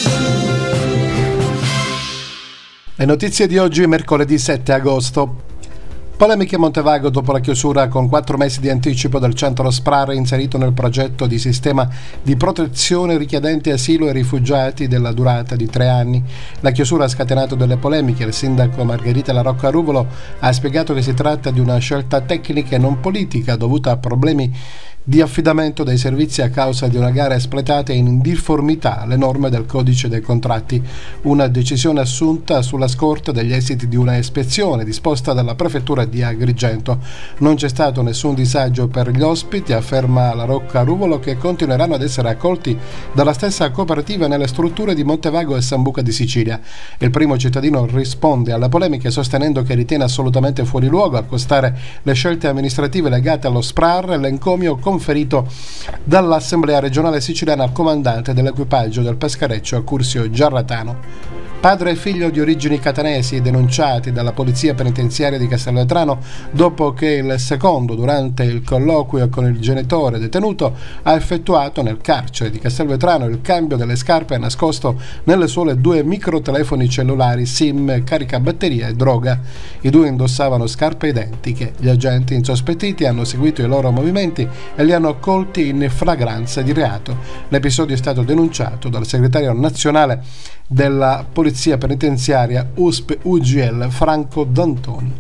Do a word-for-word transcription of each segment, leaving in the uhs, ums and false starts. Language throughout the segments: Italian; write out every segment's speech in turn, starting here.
Le notizie di oggi, mercoledì sette agosto. Polemiche a Montevago dopo la chiusura con quattro mesi di anticipo del centro S P R A R inserito nel progetto di sistema di protezione richiedenti asilo e rifugiati della durata di tre anni. La chiusura ha scatenato delle polemiche. Il sindaco Margherita La Rocca Ruvolo ha spiegato che si tratta di una scelta tecnica e non politica dovuta a problemi di affidamento dei servizi a causa di una gara espletata in difformità alle norme del codice dei contratti, una decisione assunta sulla scorta degli esiti di una ispezione disposta dalla prefettura di Agrigento. Non c'è stato nessun disagio per gli ospiti, afferma La Rocca Ruvolo, che continueranno ad essere accolti dalla stessa cooperativa nelle strutture di Montevago e Sambuca di Sicilia. Il primo cittadino risponde alle polemiche sostenendo che ritiene assolutamente fuori luogo accostare le scelte amministrative legate allo S P R A R, l'encomio conferito dall'Assemblea regionale siciliana al comandante dell'equipaggio del peschereccio Curzio Giarratano. Padre e figlio di origini catanesi denunciati dalla polizia penitenziaria di Castelvetrano dopo che il secondo, durante il colloquio con il genitore detenuto, ha effettuato nel carcere di Castelvetrano il cambio delle scarpe nascosto nelle suole due microtelefoni cellulari, SIM, caricabatteria e droga. I due indossavano scarpe identiche. Gli agenti insospettiti hanno seguito i loro movimenti e li hanno colti in flagranza di reato. L'episodio è stato denunciato dal segretario nazionale della Polizia Penitenziaria U S P U G L Franco D'Antoni.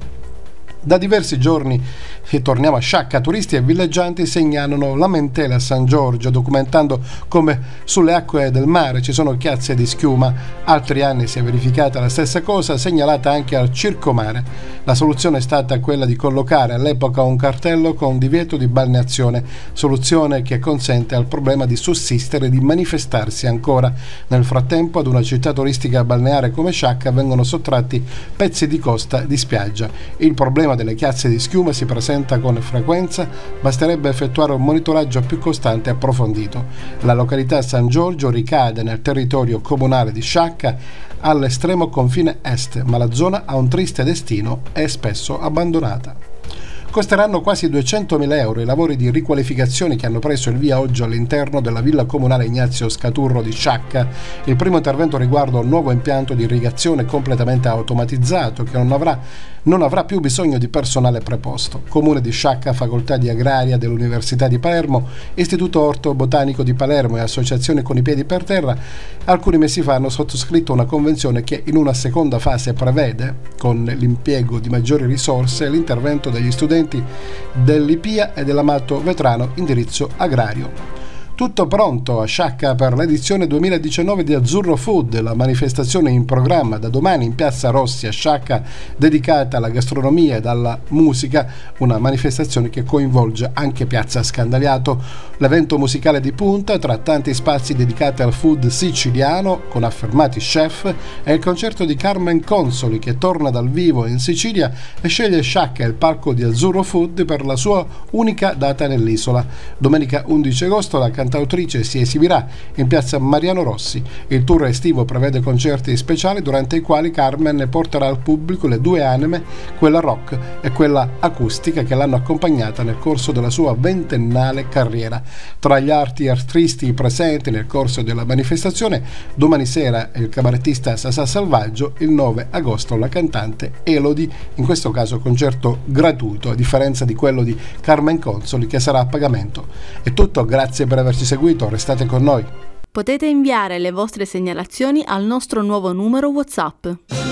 Da diversi giorni, e torniamo a Sciacca, turisti e villeggianti segnalano lamentele a San Giorgio, documentando come sulle acque del mare ci sono chiazze di schiuma. Altri anni si è verificata la stessa cosa, segnalata anche al Circomare. La soluzione è stata quella di collocare all'epoca un cartello con divieto di balneazione, soluzione che consente al problema di sussistere e di manifestarsi ancora. Nel frattempo, ad una città turistica balneare come Sciacca vengono sottratti pezzi di costa di spiaggia. Il problema delle chiazze di schiuma si presenta con frequenza, basterebbe effettuare un monitoraggio più costante e approfondito. La località San Giorgio ricade nel territorio comunale di Sciacca, all'estremo confine est, ma la zona ha un triste destino e è spesso abbandonata. Costeranno quasi duecentomila euro i lavori di riqualificazione che hanno preso il via oggi all'interno della villa comunale Ignazio Scaturro di Sciacca. Il primo intervento riguarda un nuovo impianto di irrigazione completamente automatizzato che non avrà, non avrà più bisogno di personale preposto. Comune di Sciacca, Facoltà di Agraria dell'Università di Palermo, Istituto Orto Botanico di Palermo e Associazione con i Piedi per Terra alcuni mesi fa hanno sottoscritto una convenzione che in una seconda fase prevede, con l'impiego di maggiori risorse, l'intervento degli studenti dell'I P I A e dell'Amato Vetrano indirizzo agrario. Tutto pronto a Sciacca per l'edizione duemiladiciannove di Azzurro Food, la manifestazione in programma da domani in Piazza Rossi a Sciacca dedicata alla gastronomia ed alla musica, una manifestazione che coinvolge anche Piazza Scandaliato. L'evento musicale di punta, tra tanti spazi dedicati al food siciliano con affermati chef, è il concerto di Carmen Consoli che torna dal vivo in Sicilia e sceglie Sciacca, il palco di Azzurro Food, per la sua unica data nell'isola. Domenica undici agosto la cantautrice si esibirà in Piazza Mariano Rossi. Il tour estivo prevede concerti speciali durante i quali Carmen porterà al pubblico le due anime, quella rock e quella acustica, che l'hanno accompagnata nel corso della sua ventennale carriera. Tra gli arti artisti presenti nel corso della manifestazione, domani sera il cabarettista Sasà Selvaggio, il nove agosto la cantante Elodie, in questo caso concerto gratuito a differenza di quello di Carmen Consoli che sarà a pagamento. È tutto, grazie per averci seguito, restate con noi. Potete inviare le vostre segnalazioni al nostro nuovo numero WhatsApp